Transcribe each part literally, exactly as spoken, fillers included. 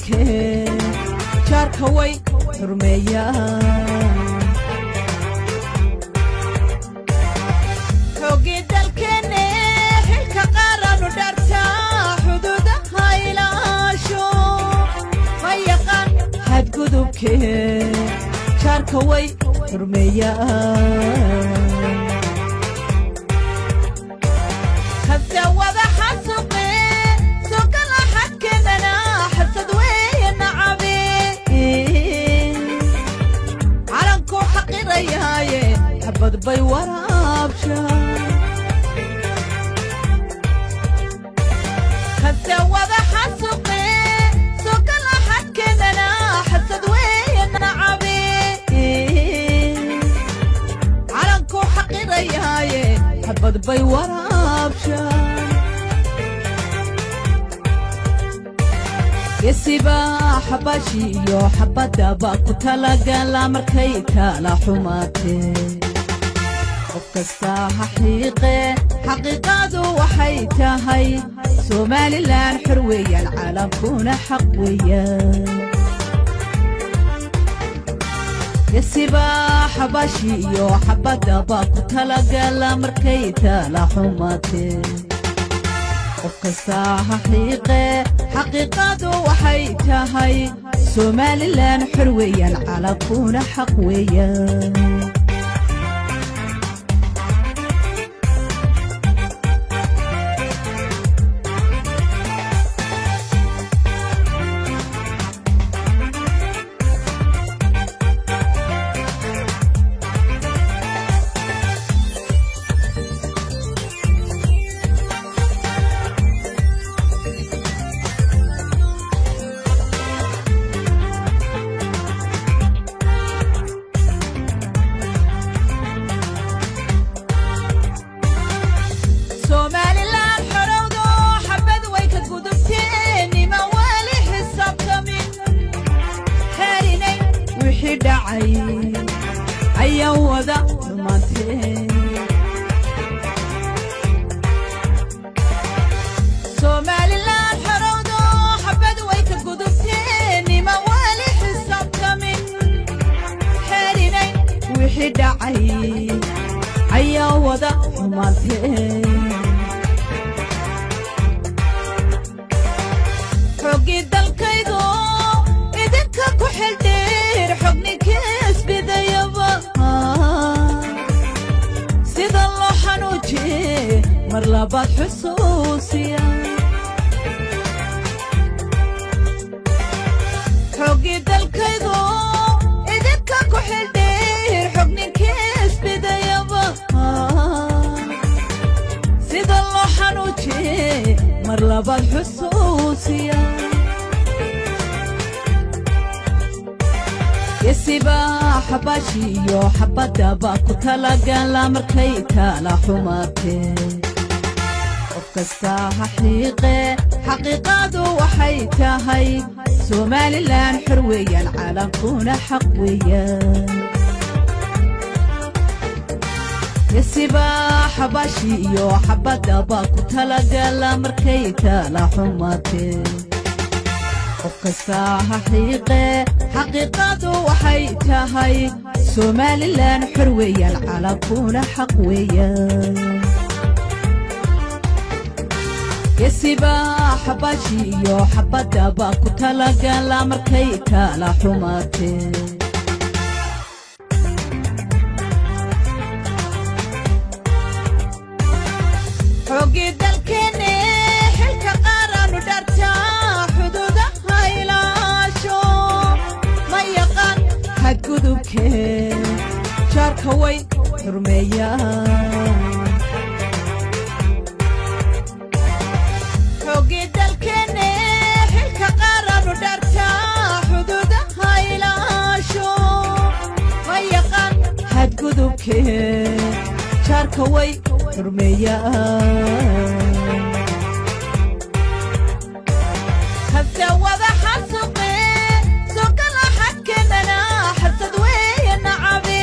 كدوبكي جارك هوي حرمية حوقي دالكني حلك قارن ودارتا حدودها إلاشو ويقان حد كدوبكي جارك هوي حرمية حبد بي ورابشا خذت وضع حسقي سوق الأحد كننا حسد وين عبي علنكو حقي رياي حبد بي ورابشا يسيبا حباشي يو حبدا باكو تلقى لا مركيتا لا حماتي وكستا حقيقي حقيقة وحيتها هي سومالي لان حروية العالم كون حقوية يسيبا حباشي يو حبدا باكو تلقى لا مركيتا لا حماتي وكستا حقيقي حقيقة وحيتها هي سومالي لان حروية العالم كون حقوية أيا وذا مانتين سومالي لان حرودو حبد ويك قدوتيني موالي حساب كمين حارينين وحي داعي أيا وذا مانتين حقي دالكيدو إذنك كحل دير حقني كيس بذا يبا سيد الله حنوجي مرلبات حسوسيا حقي دالكيدو إذنك كحل دير حقني كيس بذا يبا سيد الله حنوجي مرلبات حسوسيا يسيبا حباشي يو حبدا باكو تلقى لا مركيتا لا حماتي وكستا حقيقي حقيقة وحيتها هي سومالي لان حروية العالم كون حقوية يسيبا حباشي يو حبدا باكو تلقى لا مركيتا لا حماتي وكستا حقيقي حقيقة وحيتها هي سومالي لان حروية العالم كون حقوية يسيبا حباشي يو حبدا باكو تلقى لا مركيتا لا حماتي حقي دالكني حلك قارن ودارتا حدودها إلاشو ما يقان حد كدوبكي جارك هوي حرمية حقي دالكني حلك قارن ودارتا حدودها إلاشو ما يقان حد كدوبكي جارك هوي حرمية خذت وضع حسقي سوق الأحد كننا حسد وين عبي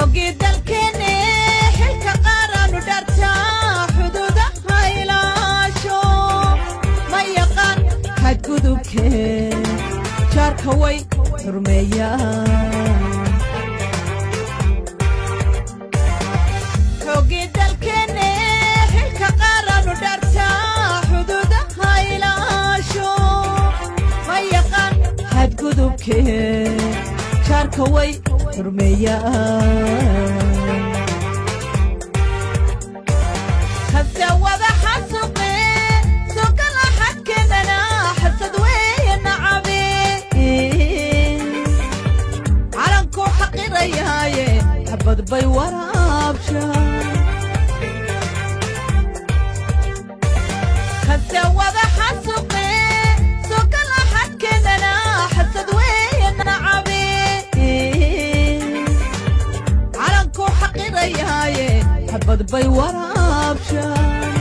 xoogii dalkeenne xilka qaran u dharta xuduudaha ilaasho ma yaqaan xadgudubkee jaarka way xurmeeyaan xoogii dalkeenne xilka qaran u dharta xuduudaha ilaasho ma yaqaan xadgudubkee jaarka way xurmeeyaan hase wada xasuqe sokala xadkeenana xasad weeye nacabe calanku xaqirayaaye xabad bay waraabshaan hase wada xasuqe sokala xadkeenana xasad weeye nacabe calanku xaqirayaaye xabad bay waraabshaan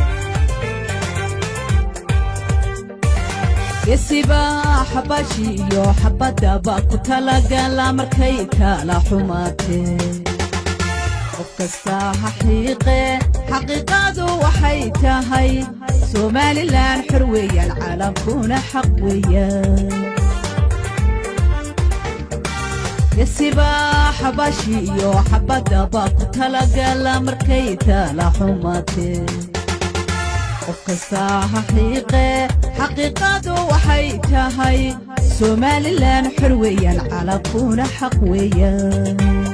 yesiba xabashiyo xabadaba ku talagala markay kala xumaatee qof kasta xaqiiqe xaqiiqadu waxay tahay Somaliland xor weeyaan caalamkuna xaq weeyaan yesiba xabashiyo xabadaba ku talagala markay kala xumaatee qof kasta xaqiiqe xaqiiqadu waxay tahay Somaliland xor weeyaan caalamkuna xaq weeyaan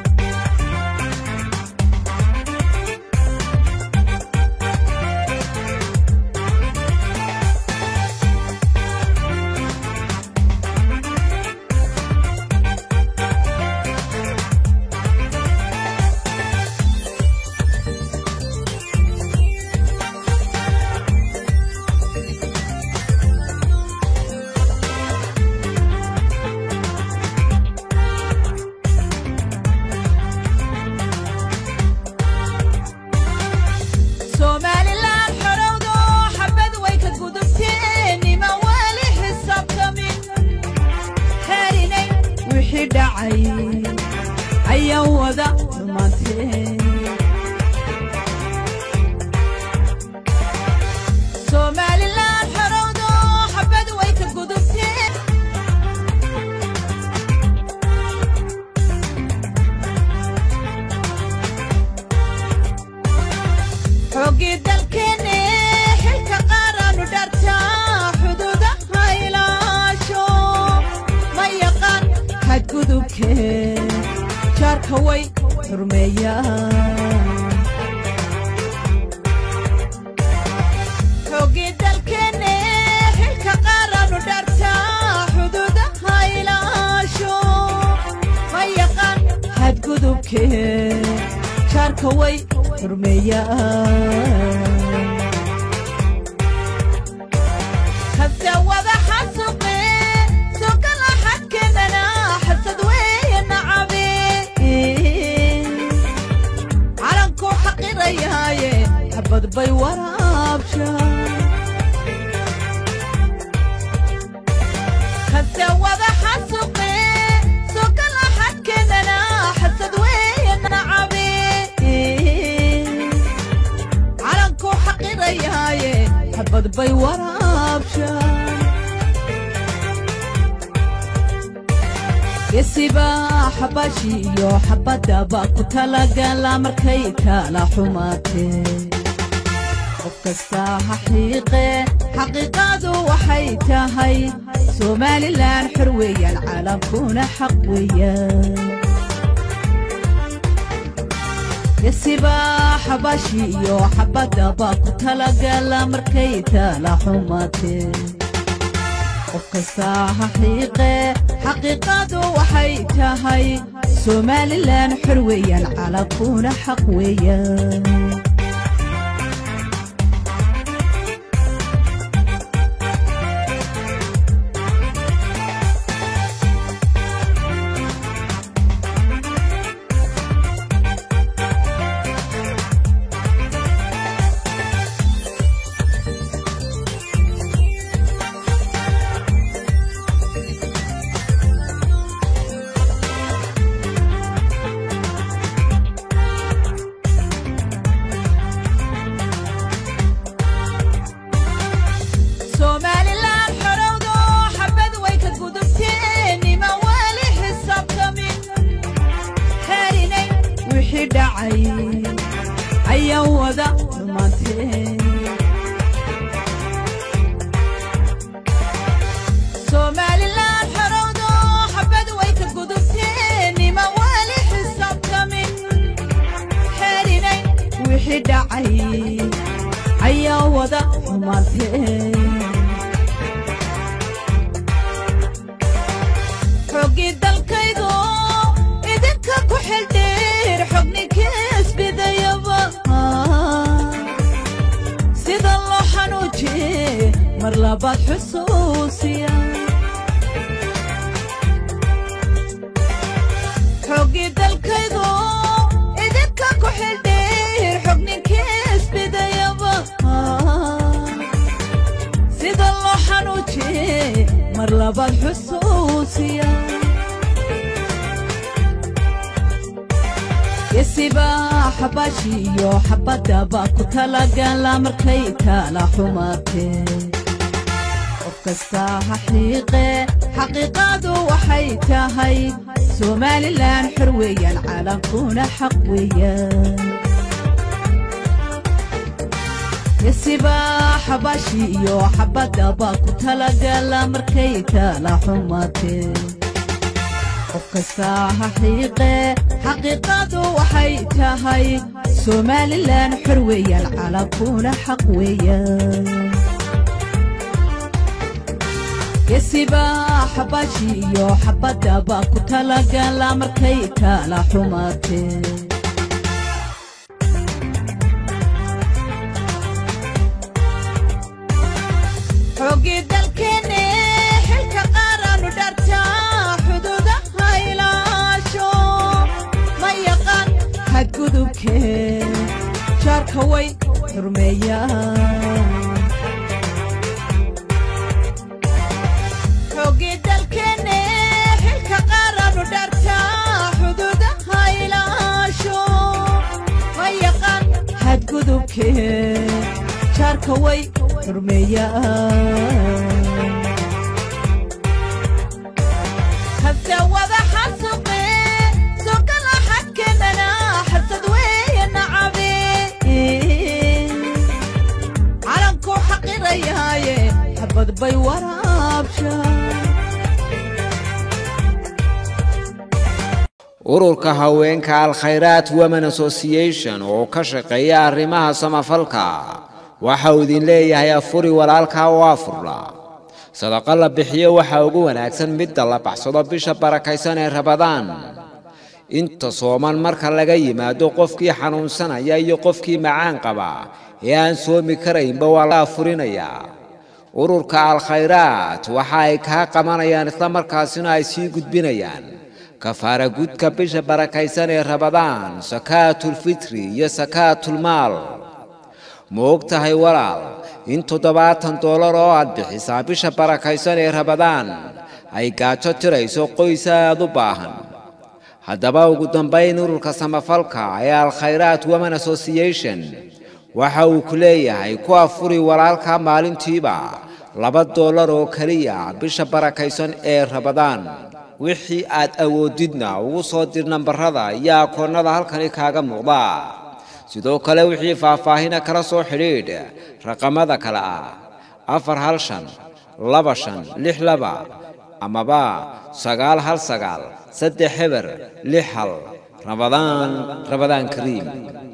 أيا وذا مانتين Somaliland حرودو حبد ويك قدوتين حوقي دالكيني حلك قارن ودارتا حدودها إلاشو ما يقان حدقدوكي jaarka way xurmeeyaan xoogii dalkeenne xilka qaran u dharta xuduudaha ilaasho ma yaqaan xadgudubkee jaarka way xurmeeyaan hase wada xasuqe sokala xadkeenana xasad weeye nacabe calanku xaqirayaaye xabad bay waraabshaan hase wada xasuqe sokala xadkeenana xasad weeye nacabe calanku xaqirayaaye xabad bay waraabshaan yesiba xabashiyo xabadaba ku talagala markay kala xumaatee qof kasta xaqiiqe xaqiiqadu waxay tahay Somaliland xor weeyaan caalamkuna xaq weeyaan yesiba xabashiyo xabadaba ku talagala markay kala xumaatee qof kasta xaqiiqe xaqiiqadu waxay tahay Somaliland xor weeyaan caalamkuna xaq weeyaan dhacay ayaa wada xumaatee Somaliland xarowdo xabad way ka gudubteen ima wali xisaabtamin xerinayn wixii dhacay ayaa wada xumaatee xogi dalkaydo idinka ku xildheer xogni kasbidayaba sida loo xanuujiye mar labaad xusuusiya xogi dalkaydo idinka ku xildheer xogni kasbidayaba sida loo xanuujiye mar labaad xusuusiya yasiba xabashiyo xabadaba ku talagala markay kala xumaatee qof kasta xaqiiqe xaqiiqadu waxay tahay Somaliland xor weeyaan caalamkuna xaq weeyaan yasiba xabashiyo xabadaba ku talagala markay kala xumaatee qof kasta xaqiiqe xaqiiqadu waxay tahay Somaliland xor weeyaan caalamkuna xaq weeyaan yasiba xabashiyo xabadaba ku talagala markay kala xumaatee xogi dalkeena xilka qaaranu dhartaa xuduudaha ilaasho ma yaqaan xadgudubkee jaarka way xurmeeyaan xogi dalkeena xilka qaaranu dhartaa xuduudaha ilaasho ma yaqaan xadgudubkee jaarka way xurmeeyaan hadda wada xasuuqe soo gala xadkeenana xasad weeye nacabe calanku xaqirayaaye xabad bay waraabshaan ururka haweenka Al-Khayraat Women Association oo ka shaqeeya arrimaha samafalka waxa uu idin leeyahay afuri walaalka oo afurla sadaqa la bixiyo waxa ugu wanaagsan mid la baxsado bisha barakaysan ee Ramadaan inta sooman marka laga yimaado qofkii xanuunsanaya iyo qofkii macaan qaba ee aan soomi karaynba waa la afurinaya ururka Al-Khayraat waxa ay ka qabanayaan isla markaasina ay sii gudbinayaan kafaara gudka bisha barakaysan ee Ramadaan zakaatul fitri iyo zakaatul maal moogtahay walaal in toddobaatan dollar oo aad bixisaa bisha barakaysan ee Ramadaan ay gaajo tirayso qoys aad u baahan haddaba ugu dambayn ururka samafalka ee Al-Khayraat Women Association waxa uu ku leeyahay ku afuri walaalka maalintiiba laba dollar oo kaliya bisha barakaysan ee Ramadaan wixii aad awoodidna ugu soo dir nambarada iyo akoonnada halkani kaaga muuqda sidoo kale wixii faahfaahina kala soo xidhiidh raqamada kala ah afar hal shan laba shan lix laba amaba sagaal hal sagaal saddex eber lix hal Ramadaan Ramadaan Kariim